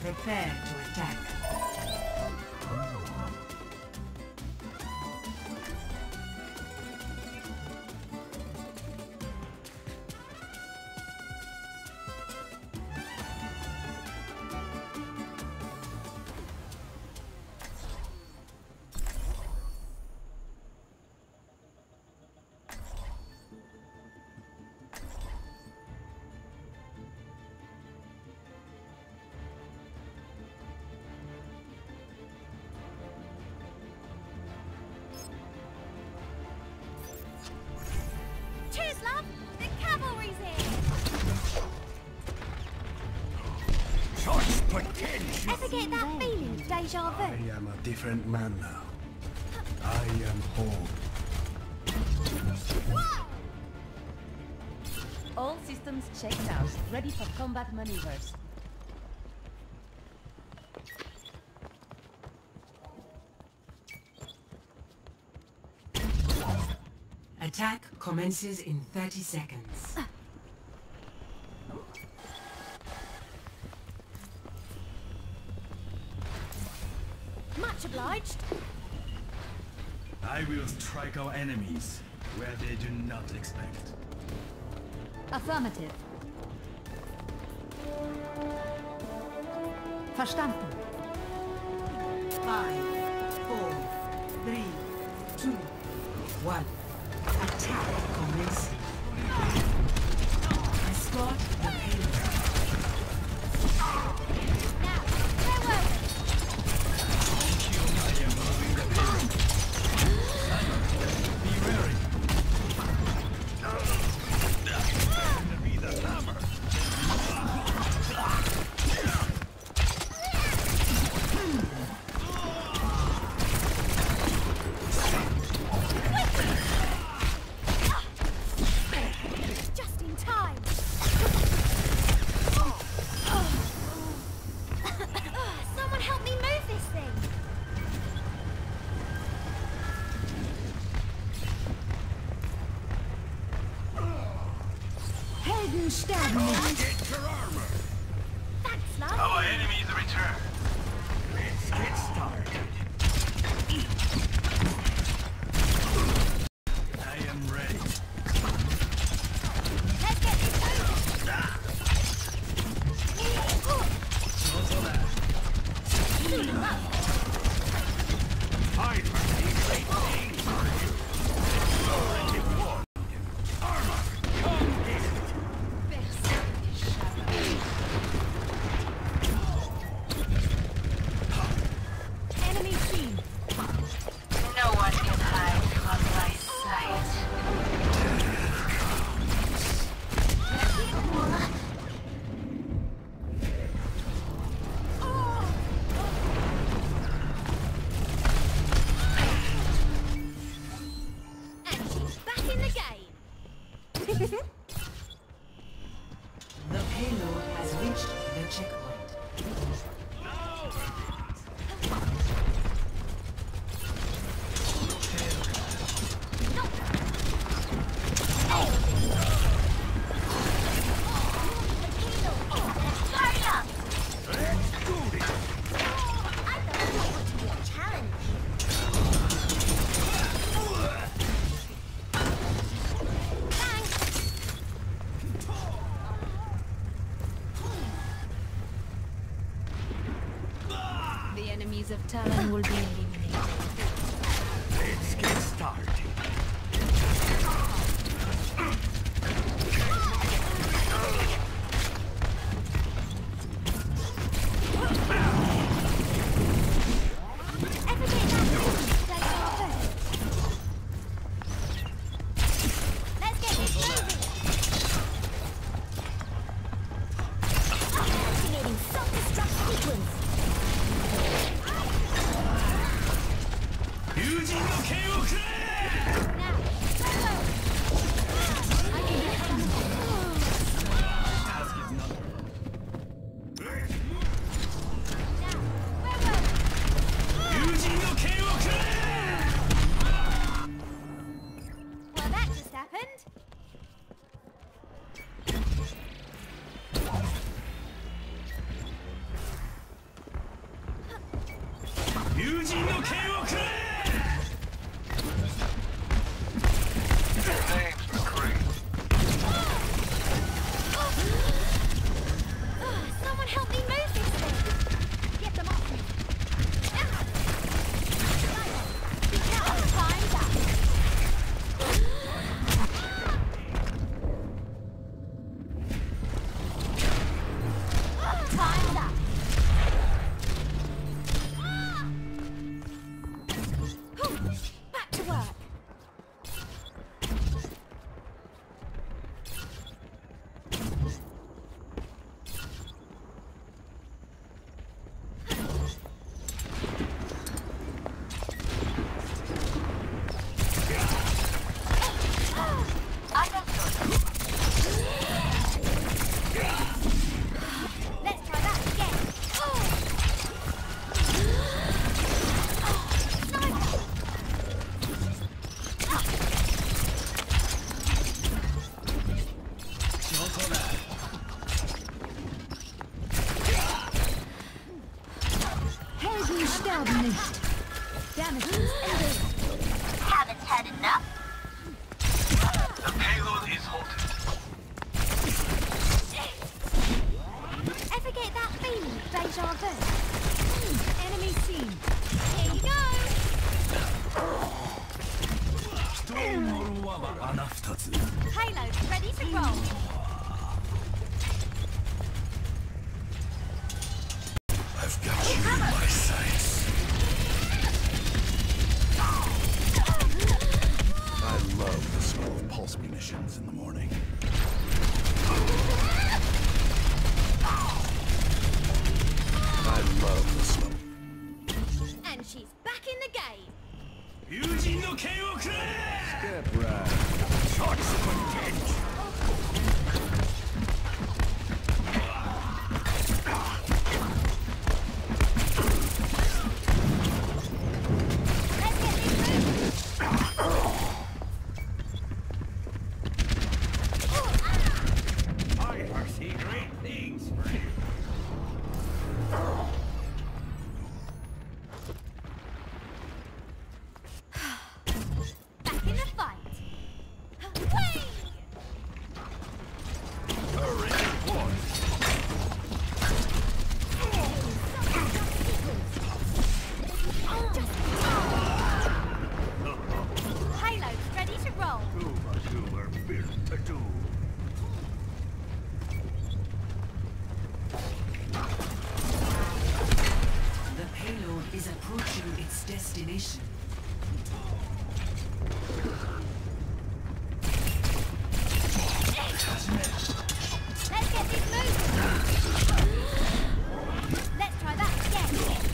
Prepare to attack. Cheers, love! The cavalry's here! Such potential! Ever get that feeling, deja vu? I am a different man now. I am home. All systems checked out, ready for combat maneuvers. Attack commences in 30 seconds. Much obliged. I will strike our enemies where they do not expect. Affirmative. Verstanden. 5, 4, 3, 2, 1. Attack commencing. Escort the payload. Now, farewell! I am moving the payload. Be wary. Enemy the hammer. Just in time! Someone help me move this thing! Helden sterben nicht. Get your armor! Thanks, love! Our enemies return. Let's get started. I am ready. Let's get this moving! Suit 'em up! I perceive great things. Already won. Armor! Come get it! Enemy seen! No one can hide from my sight. And she's back in the game! The payload has reached the checkpoint. Let's do this! I thought that would be a challenge. Thanks! The enemies of Talon will be eliminated. Let's get started. Ever get that feeling, deja vu? Let's get this moving! Activating self-destruct sequence! 友人の剣をくれ人の剣をくれ Name's McCree. Someone help me move this thing! Get them off me! Be careful, time's up! Time's up! Back to work! Let's try that again. Helden sterben nicht. Damage is ended. Haven't had enough? The payload is halted. Ever get that feeling of deja vu? Enemy seen. Here you go! 人を呪わば穴二つ Payload ready to roll. I've got you in my sights. I love the smell of pulse munitions in the morning. I love the smell. And she's back in the game. 友人の剣をくれ Step right. Shots content Let's get this moving. I foresee great things for you Back in the fight. Whee! Payload's ready to roll. Do what you were built to do The payload is approaching its destination. Let's get this moving. Let's try that again.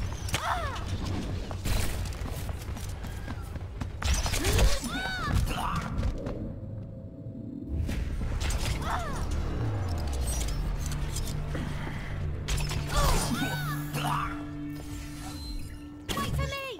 Wait for me.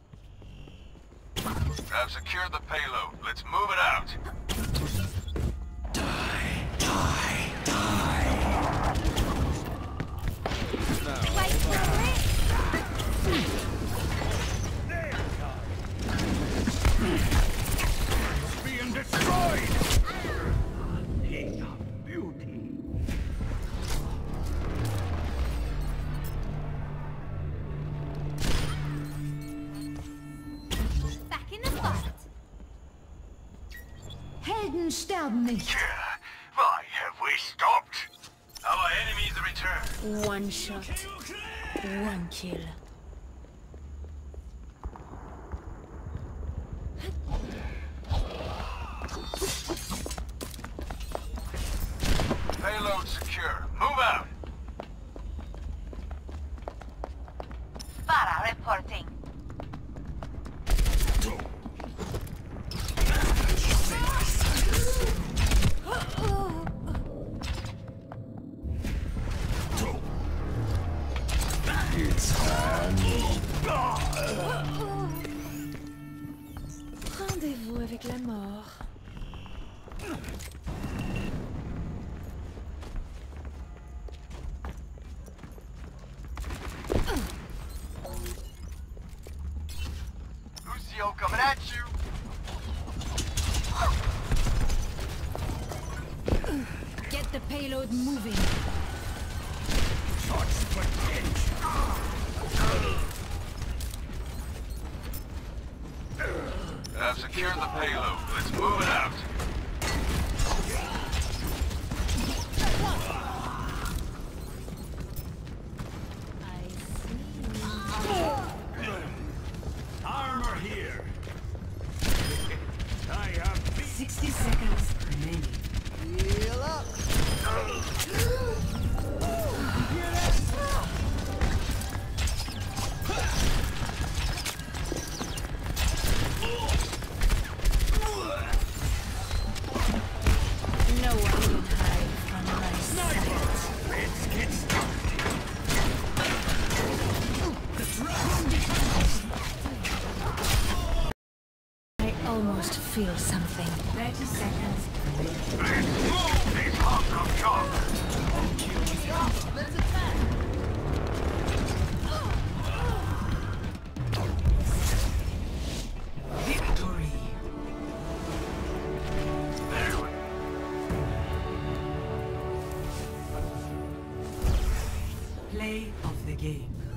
I've secured the payload. Let's move it out. Wait for it. being destroyed beauty Back in the fight. Helden sterben nicht. Why have we stopped? Our enemies return. One shot, one kill. Payload secure. Move out. Para reporting. Rendez-vous avec la mort. payload coming at you. Get the payload moving. I've secured the payload. Let's move it out. Armor here. I have 60 seconds remaining. Heal up. No one can hide from my sight. Let's get started. I almost feel something. 30 seconds remaining. Let's move these hunk of junk. Let's attack. Victory. There we Play of the game.